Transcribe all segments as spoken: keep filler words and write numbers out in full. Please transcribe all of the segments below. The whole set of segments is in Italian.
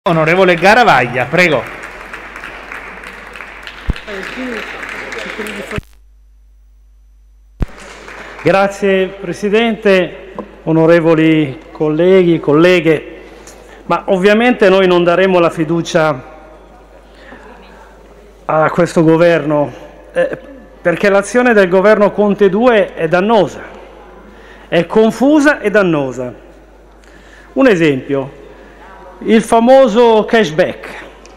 Onorevole Garavaglia, prego. Grazie Presidente, onorevoli colleghi, colleghe, ma ovviamente noi non daremo la fiducia a questo governo eh, perché l'azione del governo Conte due è dannosa, è confusa e dannosa. Un esempio. Il famoso cashback,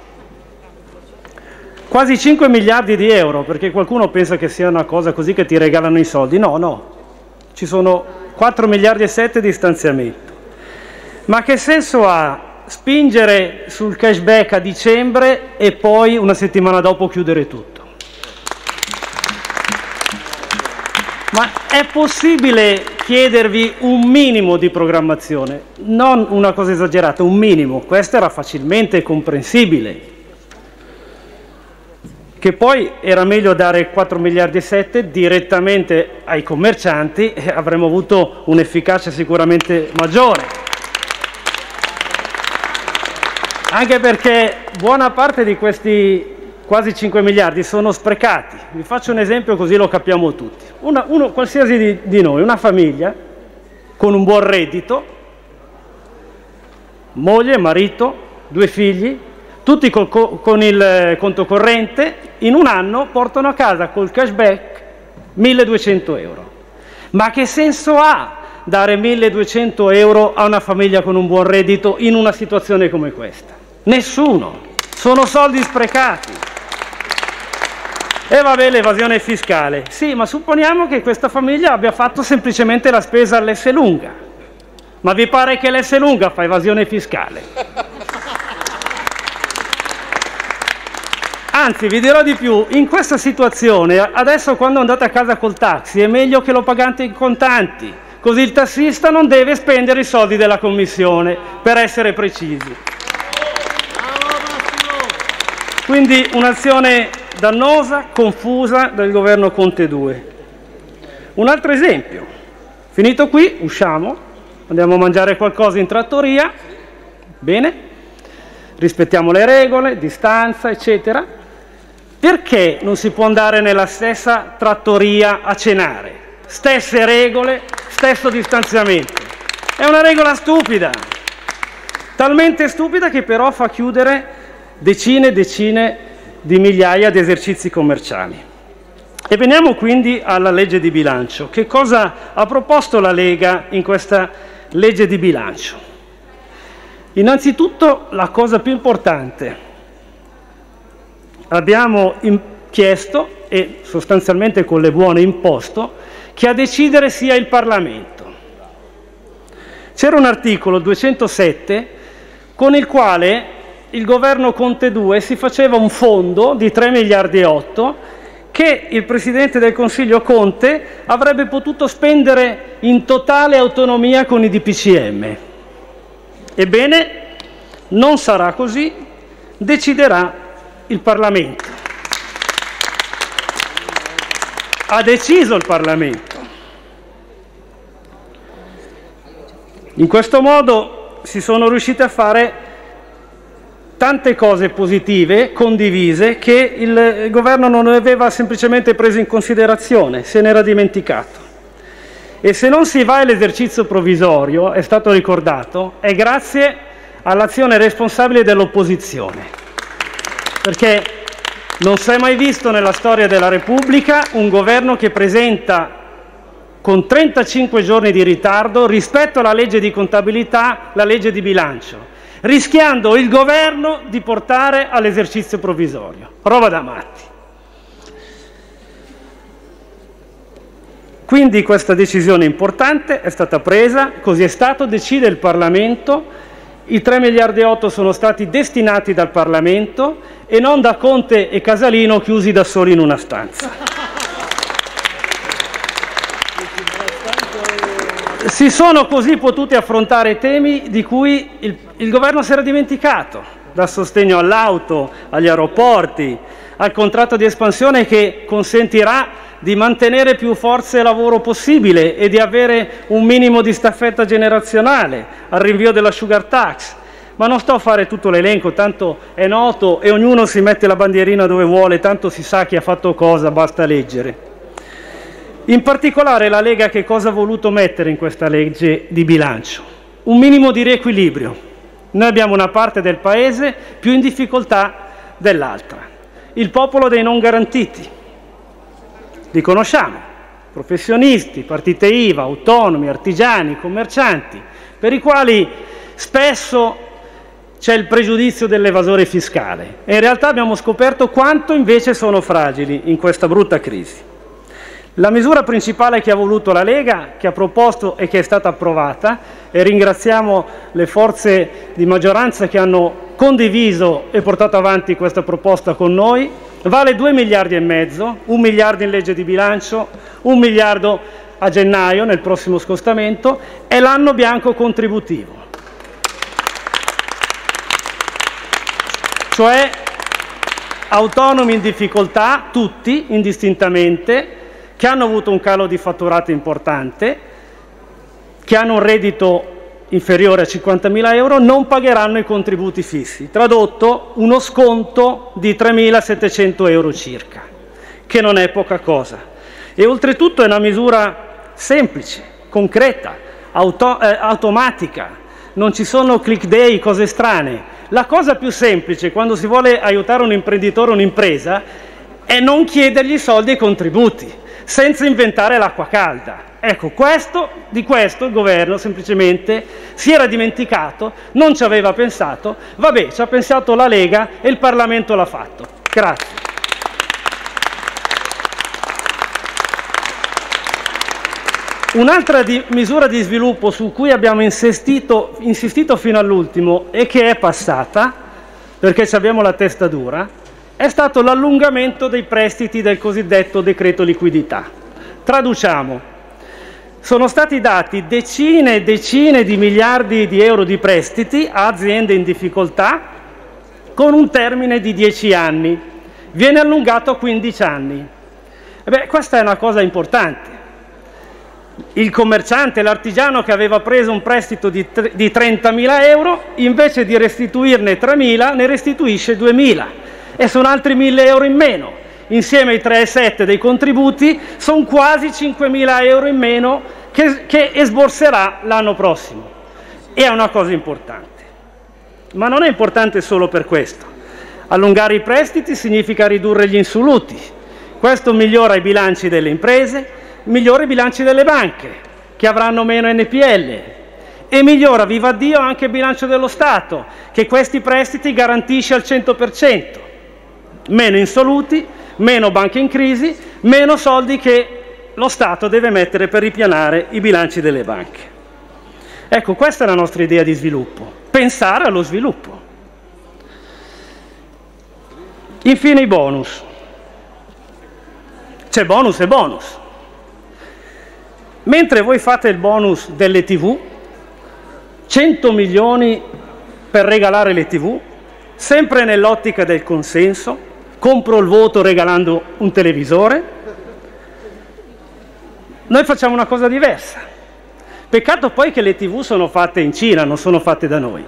quasi cinque miliardi di euro, perché qualcuno pensa che sia una cosa così che ti regalano i soldi. No, no, ci sono quattro miliardi e sette di stanziamento. Ma che senso ha spingere sul cashback a dicembre e poi una settimana dopo chiudere tutto? Ma è possibile chiedervi un minimo di programmazione, non una cosa esagerata, un minimo? Questo era facilmente comprensibile. Che poi era meglio dare quattro miliardi e sette direttamente ai commercianti e avremmo avuto un'efficacia sicuramente maggiore. Anche perché buona parte di questi quasi cinque miliardi sono sprecati. Vi faccio un esempio così lo capiamo tutti. Una, uno, qualsiasi di, di noi, una famiglia con un buon reddito, moglie, marito, due figli, tutti col, con il conto corrente, in un anno portano a casa col cashback milleduecento euro. Ma che senso ha dare milleduecento euro a una famiglia con un buon reddito in una situazione come questa? Nessuno. Sono soldi sprecati. E vabbè, l'evasione fiscale. Sì, ma supponiamo che questa famiglia abbia fatto semplicemente la spesa all'Esselunga. Ma vi pare che l'Esselunga fa evasione fiscale? Anzi, vi dirò di più, in questa situazione, adesso quando andate a casa col taxi, è meglio che lo pagate in contanti, così il tassista non deve spendere i soldi della commissione, per essere precisi. Quindi un'azione dannosa, confusa del governo Conte due. Un altro esempio. Finito qui, usciamo, andiamo a mangiare qualcosa in trattoria, bene, rispettiamo le regole, distanza, eccetera. Perché non si può andare nella stessa trattoria a cenare? Stesse regole, stesso distanziamento. È una regola stupida, talmente stupida che però fa chiudere decine e decine di migliaia di esercizi commerciali. E veniamo quindi alla legge di bilancio. Che cosa ha proposto la Lega in questa legge di bilancio? Innanzitutto la cosa più importante. Abbiamo chiesto, e sostanzialmente con le buone imposto, che a decidere sia il Parlamento. C'era un articolo duecentosette con il quale il governo Conte due si faceva un fondo di tre miliardi e otto che il Presidente del Consiglio Conte avrebbe potuto spendere in totale autonomia con i D P C M. Ebbene, non sarà così, deciderà il Parlamento. Ha deciso il Parlamento. In questo modo si sono riusciti a fare tante cose positive, condivise, che il governo non aveva semplicemente preso in considerazione, se n'era dimenticato. E se non si va all'esercizio provvisorio, è stato ricordato, è grazie all'azione responsabile dell'opposizione. Perché non si è mai visto nella storia della Repubblica un governo che presenta con trentacinque giorni di ritardo rispetto alla legge di contabilità la legge di bilancio, rischiando il governo di portare all'esercizio provvisorio. Roba da matti. Quindi questa decisione importante è stata presa, così è stato, decide il Parlamento, i tre miliardi e otto sono stati destinati dal Parlamento e non da Conte e Casalino chiusi da soli in una stanza. Si sono così potuti affrontare temi di cui il, il governo si era dimenticato, dal sostegno all'auto, agli aeroporti, al contratto di espansione che consentirà di mantenere più forze lavoro possibile e di avere un minimo di staffetta generazionale, al rinvio della sugar tax, Ma non sto a fare tutto l'elenco, tanto è noto e ognuno si mette la bandierina dove vuole, tanto si sa chi ha fatto cosa, basta leggere. In particolare la Lega che cosa ha voluto mettere in questa legge di bilancio? Un minimo di riequilibrio. Noi abbiamo una parte del Paese più in difficoltà dell'altra. Il popolo dei non garantiti. Li conosciamo, professionisti, partite I V A, autonomi, artigiani, commercianti, per i quali spesso c'è il pregiudizio dell'evasore fiscale e in realtà abbiamo scoperto quanto invece sono fragili in questa brutta crisi. La misura principale che ha voluto la Lega, che ha proposto e che è stata approvata, e ringraziamo le forze di maggioranza che hanno condiviso e portato avanti questa proposta con noi, vale due miliardi e mezzo, un miliardo in legge di bilancio, un miliardo a gennaio nel prossimo scostamento, è l'anno bianco contributivo. Cioè autonomi in difficoltà, tutti, indistintamente, che hanno avuto un calo di fatturato importante, che hanno un reddito inferiore a cinquantamila euro, non pagheranno i contributi fissi. Tradotto, uno sconto di tremilasettecento euro circa, che non è poca cosa. E oltretutto è una misura semplice, concreta, auto, eh, automatica, non ci sono click day, cose strane. La cosa più semplice quando si vuole aiutare un imprenditore o un'impresa è non chiedergli soldi e contributi, senza inventare l'acqua calda. Ecco, questo, di questo il governo semplicemente si era dimenticato, non ci aveva pensato, vabbè, ci ha pensato la Lega e il Parlamento l'ha fatto. Grazie. Un'altra di, misura di sviluppo su cui abbiamo insistito, insistito fino all'ultimo e che è passata, perché ci abbiamo la testa dura, è stato l'allungamento dei prestiti del cosiddetto decreto liquidità. Traduciamo, sono stati dati decine e decine di miliardi di euro di prestiti a aziende in difficoltà con un termine di dieci anni, viene allungato a quindici anni. E beh, questa è una cosa importante. Il commerciante, l'artigiano che aveva preso un prestito di, di trentamila euro, invece di restituirne tremila, ne restituisce duemila e sono altri mille euro in meno. Insieme ai tre virgola sette dei contributi sono quasi cinquemila euro in meno che, che esborserà l'anno prossimo. E è una cosa importante. Ma non è importante solo per questo. Allungare i prestiti significa ridurre gli insoluti. Questo migliora i bilanci delle imprese, migliora i bilanci delle banche, che avranno meno N P L, e migliora, viva Dio, anche il bilancio dello Stato, che questi prestiti garantisce al cento per cento. Meno insoluti, meno banche in crisi, meno soldi che lo Stato deve mettere per ripianare i bilanci delle banche. Ecco, questa è la nostra idea di sviluppo, pensare allo sviluppo. Infine i bonus. C'è bonus e bonus. Mentre voi fate il bonus delle tivù, cento milioni per regalare le tivù, sempre nell'ottica del consenso, compro il voto regalando un televisore, noi facciamo una cosa diversa. Peccato poi che le tivù sono fatte in Cina, non sono fatte da noi.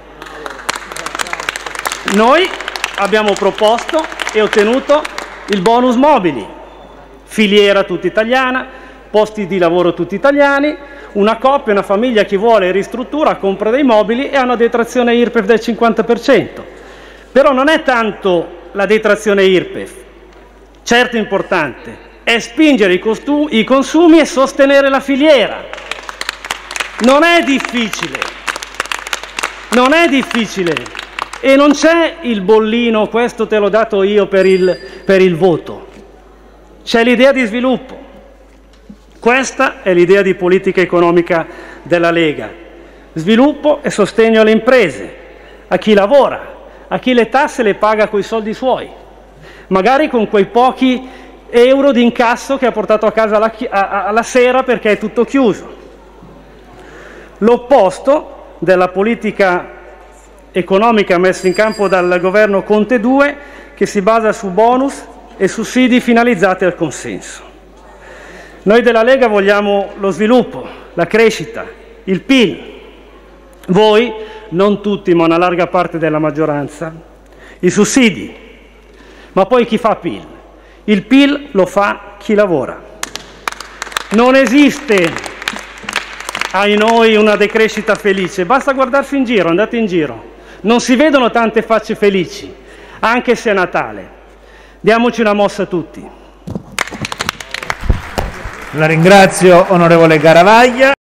Noi abbiamo proposto e ottenuto il bonus mobili, filiera tutta italiana, posti di lavoro tutti italiani, una coppia, una famiglia che vuole ristruttura, compra dei mobili e ha una detrazione I R P E F del cinquanta per cento. Però non è tanto la detrazione I R P E F, certo importante, è spingere i, costu- i consumi e sostenere la filiera. Non è difficile, non è difficile e non c'è il bollino, questo te l'ho dato io per il, per il voto, c'è l'idea di sviluppo. Questa è l'idea di politica economica della Lega. Sviluppo e sostegno alle imprese, a chi lavora, a chi le tasse le paga coi soldi suoi, magari con quei pochi euro di incasso che ha portato a casa alla, alla sera perché è tutto chiuso. L'opposto della politica economica messa in campo dal governo Conte due, che si basa su bonus e sussidi finalizzati al consenso. Noi della Lega vogliamo lo sviluppo, la crescita, il P I L. Voi non tutti, ma una larga parte della maggioranza, i sussidi. Ma poi chi fa P I L? Il P I L lo fa chi lavora. Non esiste, ai noi, una decrescita felice. Basta guardarsi in giro, andate in giro. Non si vedono tante facce felici, anche se è Natale. Diamoci una mossa tutti. La ringrazio, onorevole Garavaglia.